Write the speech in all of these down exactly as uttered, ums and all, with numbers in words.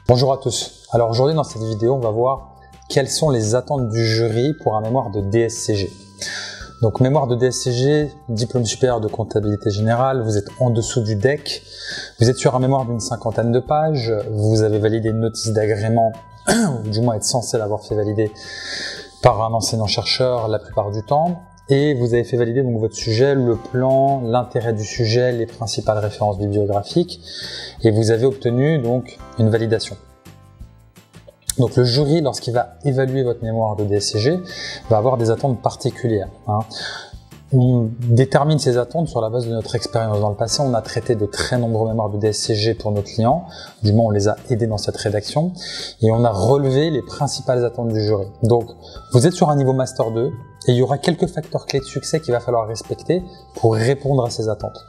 Bonjour à tous. Alors aujourd'hui dans cette vidéo, on va voir quelles sont les attentes du jury pour un mémoire de D S C G. Donc mémoire de D S C G, diplôme supérieur de comptabilité générale, vous êtes en dessous du D E C, vous êtes sur un mémoire d'une cinquantaine de pages, vous avez validé une notice d'agrément, ou du moins être censé l'avoir fait valider par un enseignant-chercheur la plupart du temps, et vous avez fait valider donc votre sujet, le plan, l'intérêt du sujet, les principales références bibliographiques, et vous avez obtenu donc une validation. Donc le jury, lorsqu'il va évaluer votre mémoire de D S C G, va avoir des attentes particulières. Hein. On détermine ces attentes sur la base de notre expérience. Dans le passé, on a traité de très nombreux mémoires de D S C G pour nos clients, du moins on les a aidés dans cette rédaction, et on a relevé les principales attentes du jury. Donc vous êtes sur un niveau Master deux, et il y aura quelques facteurs clés de succès qu'il va falloir respecter pour répondre à ces attentes.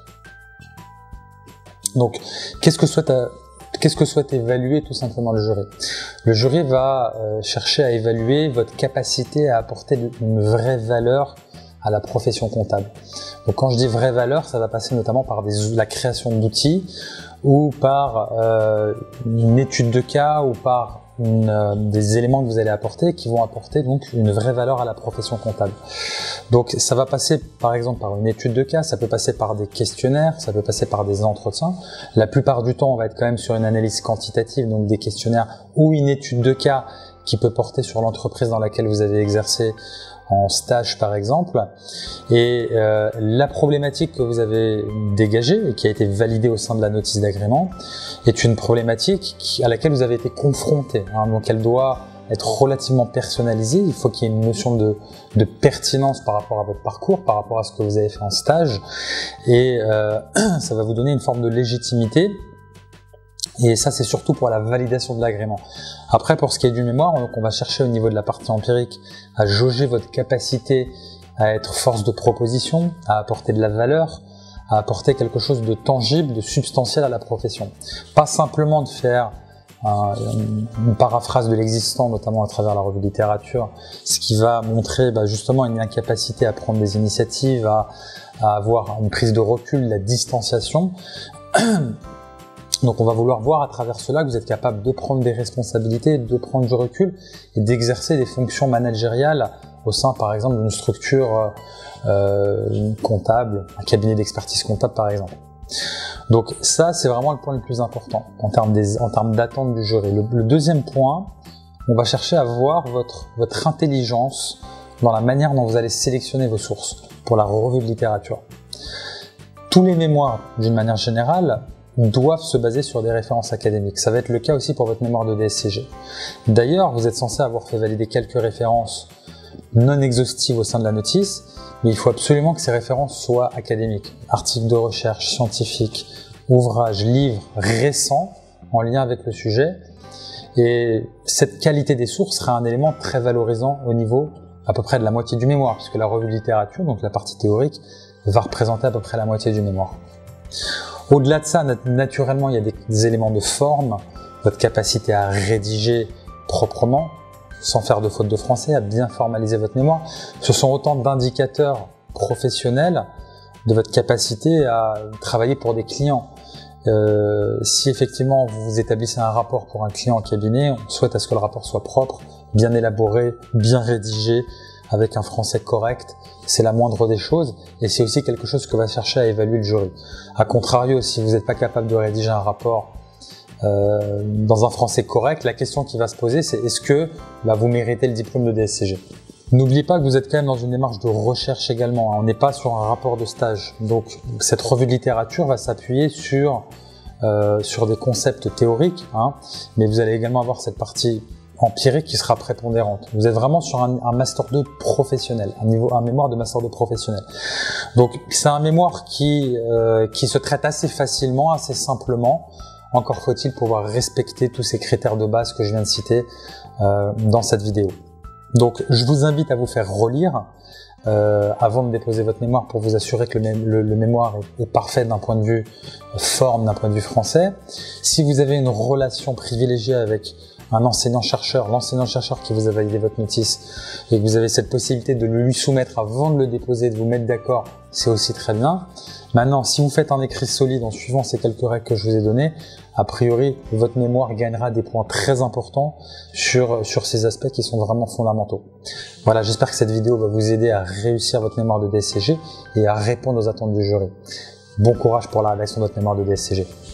Donc qu'est-ce que souhaite Qu'est-ce que souhaite évaluer tout simplement le jury? Le jury va euh, chercher à évaluer votre capacité à apporter une vraie valeur à la profession comptable. Donc quand je dis vraie valeur, ça va passer notamment par des, la création d'outils ou par euh, une étude de cas ou par une, euh, des éléments que vous allez apporter qui vont apporter donc une vraie valeur à la profession comptable. Donc ça va passer par exemple par une étude de cas, ça peut passer par des questionnaires, ça peut passer par des entretiens. La plupart du temps, on va être quand même sur une analyse quantitative, donc des questionnaires ou une étude de cas qui peut porter sur l'entreprise dans laquelle vous avez exercé en stage par exemple, et euh, la problématique que vous avez dégagée et qui a été validée au sein de la notice d'agrément est une problématique qui, à laquelle vous avez été confronté, hein, donc elle doit être relativement personnalisée, il faut qu'il y ait une notion de, de pertinence par rapport à votre parcours, par rapport à ce que vous avez fait en stage, et euh, ça va vous donner une forme de légitimité. Et ça, c'est surtout pour la validation de l'agrément. Après, pour ce qui est du mémoire, donc on va chercher au niveau de la partie empirique à jauger votre capacité à être force de proposition, à apporter de la valeur, à apporter quelque chose de tangible, de substantiel à la profession. Pas simplement de faire un, une paraphrase de l'existant, notamment à travers la revue de littérature, ce qui va montrer bah, justement une incapacité à prendre des initiatives, à, à avoir une prise de recul, la distanciation. Donc on va vouloir voir à travers cela que vous êtes capable de prendre des responsabilités, de prendre du recul et d'exercer des fonctions managériales au sein par exemple d'une structure euh, comptable, un cabinet d'expertise comptable par exemple. Donc ça c'est vraiment le point le plus important en termes des, en termes d'attente du jury. Le, le deuxième point, on va chercher à voir votre, votre intelligence dans la manière dont vous allez sélectionner vos sources pour la revue de littérature. Tous les mémoires d'une manière générale doivent se baser sur des références académiques. Ça va être le cas aussi pour votre mémoire de D S C G. D'ailleurs, vous êtes censé avoir fait valider quelques références non exhaustives au sein de la notice, mais il faut absolument que ces références soient académiques. Articles de recherche scientifiques, ouvrages, livres récents en lien avec le sujet. Et cette qualité des sources sera un élément très valorisant au niveau à peu près de la moitié du mémoire, puisque la revue de littérature, donc la partie théorique, va représenter à peu près la moitié du mémoire. Au-delà de ça, naturellement, il y a des, des éléments de forme, votre capacité à rédiger proprement, sans faire de faute de français, à bien formaliser votre mémoire. Ce sont autant d'indicateurs professionnels de votre capacité à travailler pour des clients. Euh, si effectivement vous établissez un rapport pour un client en cabinet, on souhaite à ce que le rapport soit propre, bien élaboré, bien rédigé, avec un français correct, c'est la moindre des choses et c'est aussi quelque chose que va chercher à évaluer le jury. A contrario, si vous n'êtes pas capable de rédiger un rapport euh, dans un français correct, la question qui va se poser c'est est-ce que bah, vous méritez le diplôme de D S C G? N'oubliez pas que vous êtes quand même dans une démarche de recherche également, hein. On n'est pas sur un rapport de stage. Donc cette revue de littérature va s'appuyer sur, euh, sur des concepts théoriques, hein, mais vous allez également avoir cette partie empirique qui sera prépondérante. Vous êtes vraiment sur un, un Master deux professionnel, un, niveau, un mémoire de Master deux professionnel. Donc c'est un mémoire qui, euh, qui se traite assez facilement, assez simplement. Encore faut-il pouvoir respecter tous ces critères de base que je viens de citer euh, dans cette vidéo. Donc je vous invite à vous faire relire euh, avant de déposer votre mémoire pour vous assurer que le, mé le, le mémoire est, est parfait d'un point de vue forme, d'un point de vue français. Si vous avez une relation privilégiée avec un enseignant-chercheur, l'enseignant-chercheur qui vous a validé votre notice et que vous avez cette possibilité de le lui soumettre avant de le déposer, de vous mettre d'accord, c'est aussi très bien. Maintenant, si vous faites un écrit solide en suivant ces quelques règles que je vous ai données, a priori, votre mémoire gagnera des points très importants sur, sur ces aspects qui sont vraiment fondamentaux. Voilà, j'espère que cette vidéo va vous aider à réussir votre mémoire de D S C G et à répondre aux attentes du jury. Bon courage pour la rédaction de votre mémoire de D S C G.